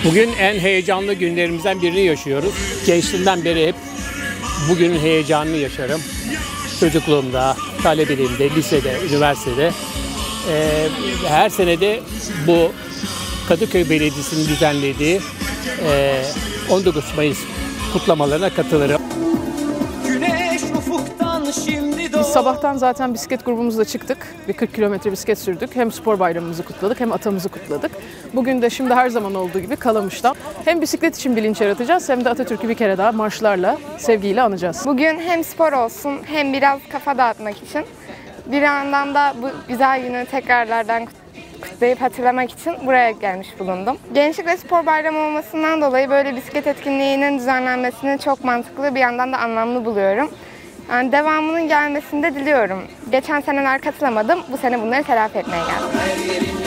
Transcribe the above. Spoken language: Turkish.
Bugün en heyecanlı günlerimizden birini yaşıyoruz. Gençliğimden beri hep bugünün heyecanını yaşarım. Çocukluğumda, talebeliğimde, lisede, üniversitede. Her senede bu Kadıköy Belediyesi'nin düzenlediği 19 Mayıs kutlamalarına katılırım. Biz sabahtan zaten bisiklet grubumuzla çıktık. Bir 40 kilometre bisiklet sürdük. Hem spor bayramımızı kutladık hem atamızı kutladık. Bugün de şimdi her zaman olduğu gibi Kalamış'tan hem bisiklet için bilinç yaratacağız hem de Atatürk'ü bir kere daha marşlarla, sevgiyle anacağız. Bugün hem spor olsun hem biraz kafa dağıtmak için, bir yandan da bu güzel günü tekrarlardan kutlayıp hatırlamak için buraya gelmiş bulundum. Gençlik ve Spor Bayramı olmasından dolayı böyle bisiklet etkinliğinin düzenlenmesini çok mantıklı, bir yandan da anlamlı buluyorum. Yani devamının gelmesini de diliyorum. Geçen seneler katılamadım, bu sene bunları telafi etmeye geldim.